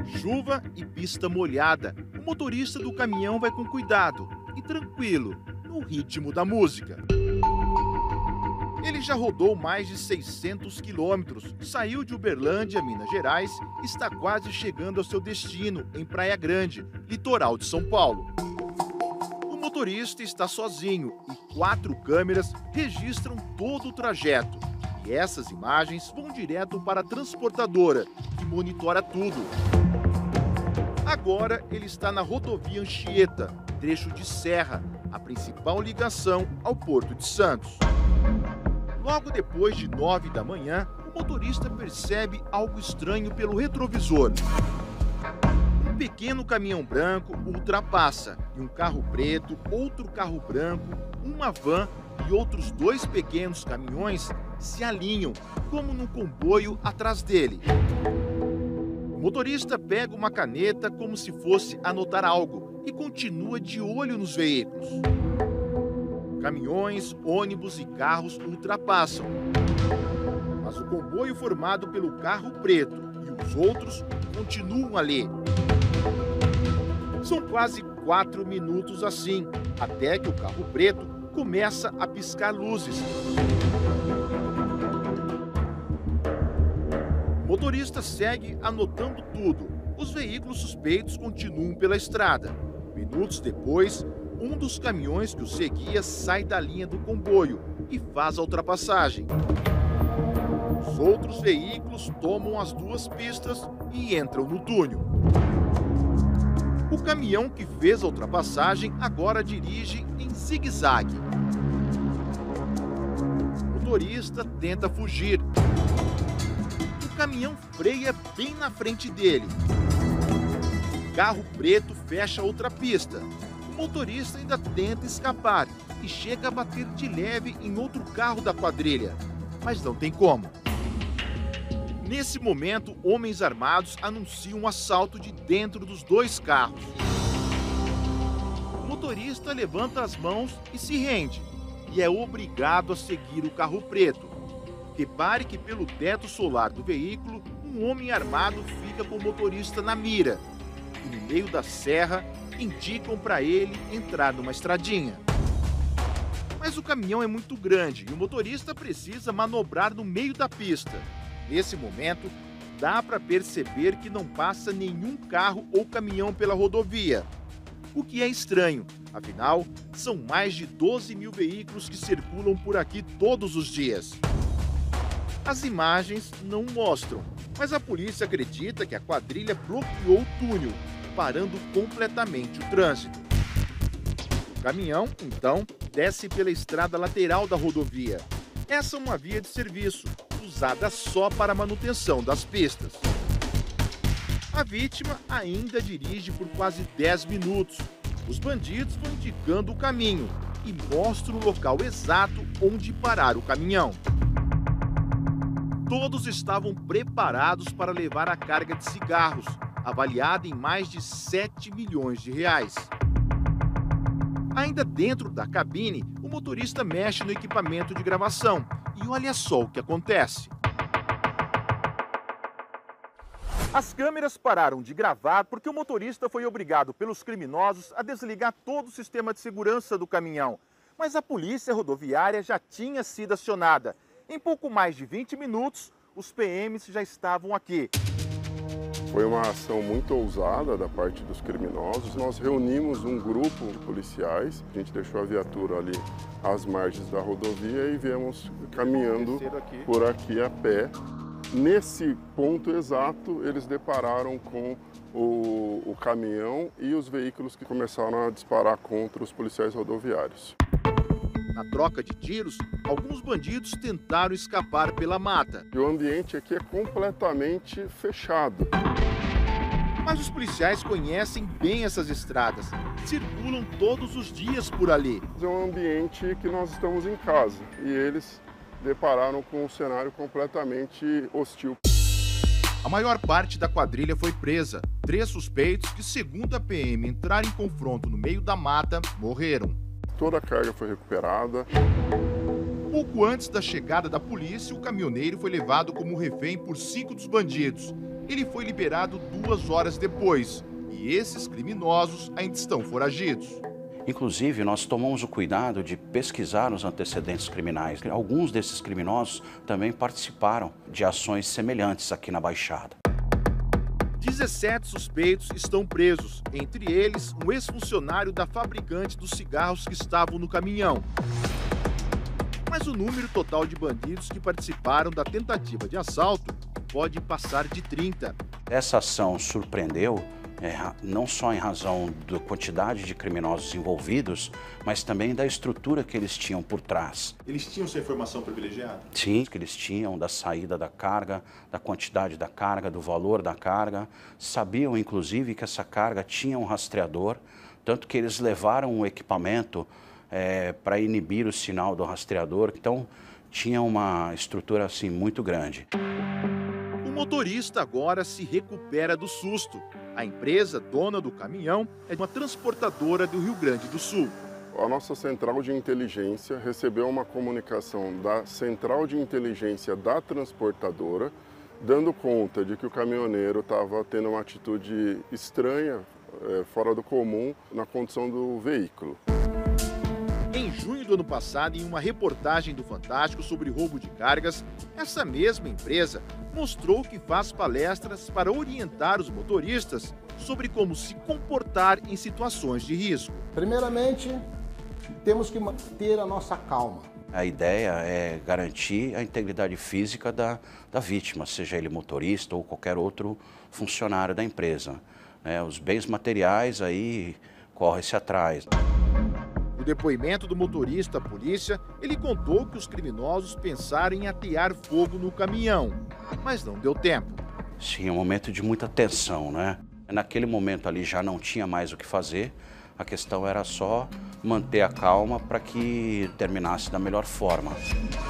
Chuva e pista molhada. O motorista do caminhão vai com cuidado e tranquilo, no ritmo da música. Ele já rodou mais de 600 quilômetros, saiu de Uberlândia, Minas Gerais, e está quase chegando ao seu destino, em Praia Grande, litoral de São Paulo. O motorista está sozinho e 4 câmeras registram todo o trajeto. E essas imagens vão direto para a transportadora, que monitora tudo. Agora ele está na rodovia Anchieta, trecho de serra, a principal ligação ao Porto de Santos. Logo depois de 9 da manhã, o motorista percebe algo estranho pelo retrovisor. Um pequeno caminhão branco o ultrapassa e um carro preto, outro carro branco, uma van e outros 2 pequenos caminhões se alinham, como num comboio atrás dele. O motorista pega uma caneta como se fosse anotar algo e continua de olho nos veículos. Caminhões, ônibus e carros o ultrapassam. Mas o comboio formado pelo carro preto e os outros continuam ali. São quase 4 minutos assim, até que o carro preto começa a piscar luzes. O motorista segue anotando tudo. Os veículos suspeitos continuam pela estrada. Minutos depois, um dos caminhões que o seguia sai da linha do comboio e faz a ultrapassagem. Os outros veículos tomam as 2 pistas e entram no túnel. O caminhão que fez a ultrapassagem agora dirige em zigue-zague. O motorista tenta fugir. O caminhão freia bem na frente dele. O carro preto fecha outra pista. O motorista ainda tenta escapar e chega a bater de leve em outro carro da quadrilha, mas não tem como. Nesse momento, homens armados anunciam um assalto de dentro dos 2 carros. O motorista levanta as mãos e se rende, e é obrigado a seguir o carro preto. Repare que pelo teto solar do veículo, um homem armado fica com o motorista na mira. E no meio da serra, indicam para ele entrar numa estradinha. Mas o caminhão é muito grande e o motorista precisa manobrar no meio da pista. Nesse momento, dá para perceber que não passa nenhum carro ou caminhão pela rodovia. O que é estranho, afinal, são mais de 12 mil veículos que circulam por aqui todos os dias. As imagens não mostram, mas a polícia acredita que a quadrilha bloqueou o túnel, parando completamente o trânsito. O caminhão, então, desce pela estrada lateral da rodovia. Essa é uma via de serviço, usada só para a manutenção das pistas. A vítima ainda dirige por quase 10 minutos. Os bandidos vão indicando o caminho e mostram o local exato onde parar o caminhão. Todos estavam preparados para levar a carga de cigarros, avaliada em mais de 7 milhões de reais. Ainda dentro da cabine, o motorista mexe no equipamento de gravação e olha só o que acontece. As câmeras pararam de gravar porque o motorista foi obrigado pelos criminosos a desligar todo o sistema de segurança do caminhão. Mas a polícia rodoviária já tinha sido acionada. Em pouco mais de 20 minutos, os PMs já estavam aqui. Foi uma ação muito ousada da parte dos criminosos. Nós reunimos um grupo de policiais, a gente deixou a viatura ali às margens da rodovia e viemos caminhando por aqui a pé. Nesse ponto exato, eles depararam com o caminhão e os veículos que começaram a disparar contra os policiais rodoviários. Na troca de tiros, alguns bandidos tentaram escapar pela mata. E o ambiente aqui é completamente fechado. Mas os policiais conhecem bem essas estradas, circulam todos os dias por ali. É um ambiente que nós estamos em casa e eles depararam com um cenário completamente hostil. A maior parte da quadrilha foi presa. 3 suspeitos que, segundo a PM, entraram em confronto no meio da mata, morreram. Toda a carga foi recuperada. Pouco antes da chegada da polícia, o caminhoneiro foi levado como refém por 5 dos bandidos. Ele foi liberado 2 horas depois. E esses criminosos ainda estão foragidos. Inclusive, nós tomamos o cuidado de pesquisar os antecedentes criminais. Alguns desses criminosos também participaram de ações semelhantes aqui na Baixada. 17 suspeitos estão presos, entre eles um ex-funcionário da fabricante dos cigarros que estavam no caminhão. Mas o número total de bandidos que participaram da tentativa de assalto pode passar de 30. Essa ação surpreendeu não só em razão da quantidade de criminosos envolvidos, mas também da estrutura que eles tinham por trás. Eles tinham essa informação privilegiada? Sim, que eles tinham da saída da carga, da quantidade da carga, do valor da carga. Sabiam, inclusive, que essa carga tinha um rastreador, tanto que eles levaram um equipamento para inibir o sinal do rastreador. Então, tinha uma estrutura assim muito grande. O motorista agora se recupera do susto. A empresa dona do caminhão é uma transportadora do Rio Grande do Sul. A nossa central de inteligência recebeu uma comunicação da central de inteligência da transportadora, dando conta de que o caminhoneiro estava tendo uma atitude estranha, fora do comum, na condução do veículo. Em junho do ano passado, em uma reportagem do Fantástico sobre roubo de cargas, essa mesma empresa mostrou que faz palestras para orientar os motoristas sobre como se comportar em situações de risco. Primeiramente, temos que manter a nossa calma. A ideia é garantir a integridade física da vítima, seja ele motorista ou qualquer outro funcionário da empresa. Os bens materiais aí corre-se atrás. No depoimento do motorista à polícia, ele contou que os criminosos pensaram em atear fogo no caminhão, mas não deu tempo. Sim, um momento de muita tensão, né? Naquele momento ali já não tinha mais o que fazer, a questão era só manter a calma para que terminasse da melhor forma.